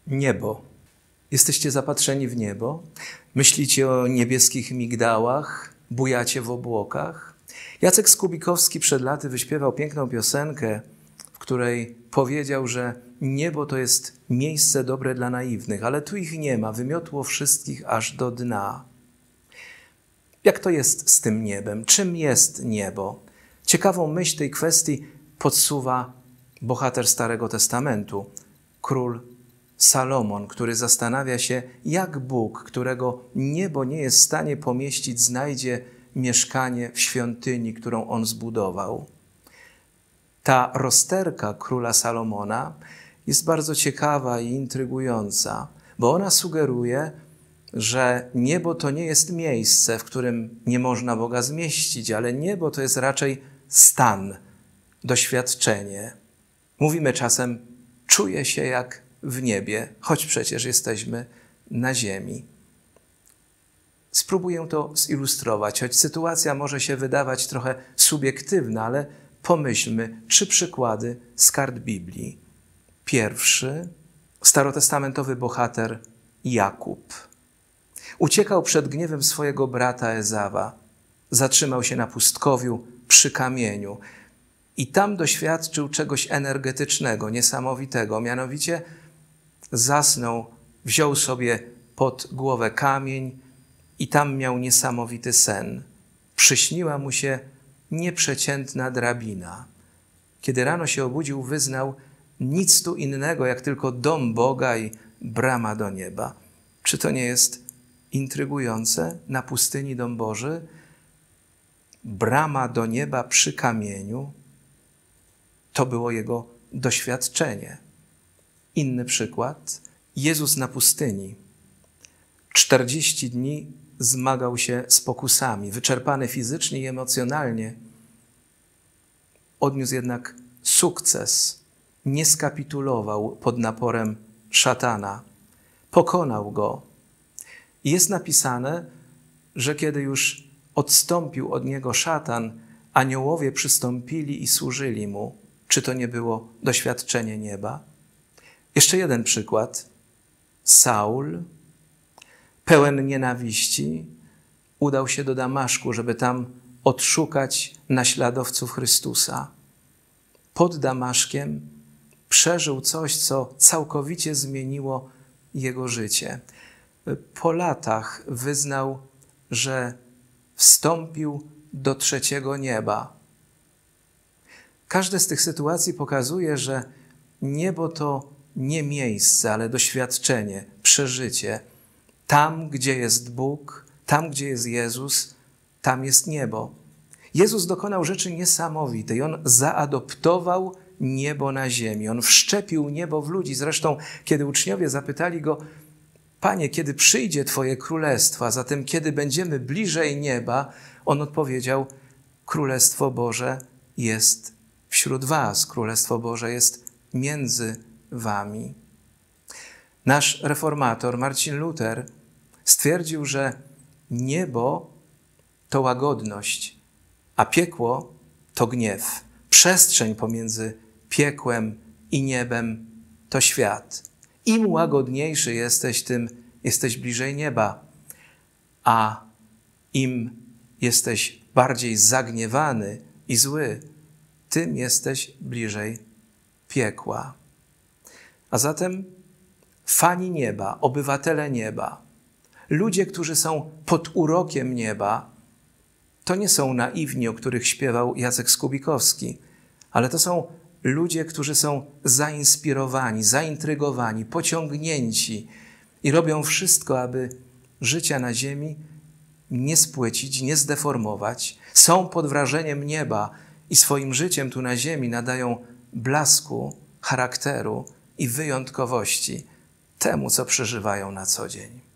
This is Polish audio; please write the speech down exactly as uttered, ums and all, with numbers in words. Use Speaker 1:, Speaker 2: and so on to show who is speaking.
Speaker 1: Niebo. Jesteście zapatrzeni w niebo? Myślicie o niebieskich migdałach? Bujacie w obłokach? Jacek Skubikowski przed laty wyśpiewał piękną piosenkę, w której powiedział, że niebo to jest miejsce dobre dla naiwnych, ale tu ich nie ma, wymiotło wszystkich aż do dna. Jak to jest z tym niebem? Czym jest niebo? Ciekawą myśl tej kwestii podsuwa bohater Starego Testamentu, król Salomon, który zastanawia się, jak Bóg, którego niebo nie jest w stanie pomieścić, znajdzie mieszkanie w świątyni, którą on zbudował. Ta rozterka króla Salomona jest bardzo ciekawa i intrygująca, bo ona sugeruje, że niebo to nie jest miejsce, w którym nie można Boga zmieścić, ale niebo to jest raczej stan, doświadczenie. Mówimy czasem, czuję się jak w niebie, choć przecież jesteśmy na ziemi. Spróbuję to zilustrować, choć sytuacja może się wydawać trochę subiektywna, ale pomyślmy, trzy przykłady z kart Biblii. Pierwszy, starotestamentowy bohater Jakub. Uciekał przed gniewem swojego brata Ezawa. Zatrzymał się na pustkowiu przy kamieniu i tam doświadczył czegoś energetycznego, niesamowitego. Mianowicie zasnął, wziął sobie pod głowę kamień i tam miał niesamowity sen. Przyśniła mu się nieprzeciętna drabina. Kiedy rano się obudził, wyznał, nic tu innego jak tylko dom Boga i brama do nieba. Czy to nie jest intrygujące? Na pustyni dom Boży, brama do nieba przy kamieniu. To było jego doświadczenie. Inny przykład. Jezus na pustyni. czterdzieści dni zmagał się z pokusami. Wyczerpany fizycznie i emocjonalnie. Odniósł jednak sukces. Nie skapitulował pod naporem szatana. Pokonał go. I jest napisane, że kiedy już odstąpił od niego szatan, aniołowie przystąpili i służyli mu. Czy to nie było doświadczenie nieba? Jeszcze jeden przykład. Saul, pełen nienawiści, udał się do Damaszku, żeby tam odszukać naśladowców Chrystusa. Pod Damaszkiem przeżył coś, co całkowicie zmieniło jego życie. Po latach wyznał, że wstąpił do trzeciego nieba. Każde z tych sytuacji pokazuje, że niebo to nie miejsce, ale doświadczenie, przeżycie. Tam, gdzie jest Bóg, tam, gdzie jest Jezus, tam jest niebo. Jezus dokonał rzeczy niesamowitej. On zaadoptował niebo na ziemi. On wszczepił niebo w ludzi. Zresztą, kiedy uczniowie zapytali go, Panie, kiedy przyjdzie Twoje królestwo, a zatem kiedy będziemy bliżej nieba, on odpowiedział, Królestwo Boże jest wśród was. Królestwo Boże jest między wami. Nasz reformator Marcin Luther stwierdził, że niebo to łagodność, a piekło to gniew. Przestrzeń pomiędzy piekłem i niebem to świat. Im łagodniejszy jesteś, tym jesteś bliżej nieba, a im jesteś bardziej zagniewany i zły, tym jesteś bliżej piekła. A zatem fani nieba, obywatele nieba, ludzie, którzy są pod urokiem nieba, to nie są naiwni, o których śpiewał Jacek Skubikowski, ale to są ludzie, którzy są zainspirowani, zaintrygowani, pociągnięci i robią wszystko, aby życia na ziemi nie spłycić, nie zdeformować. Są pod wrażeniem nieba i swoim życiem tu na ziemi nadają blasku, charakteru i wyjątkowości temu, co przeżywają na co dzień.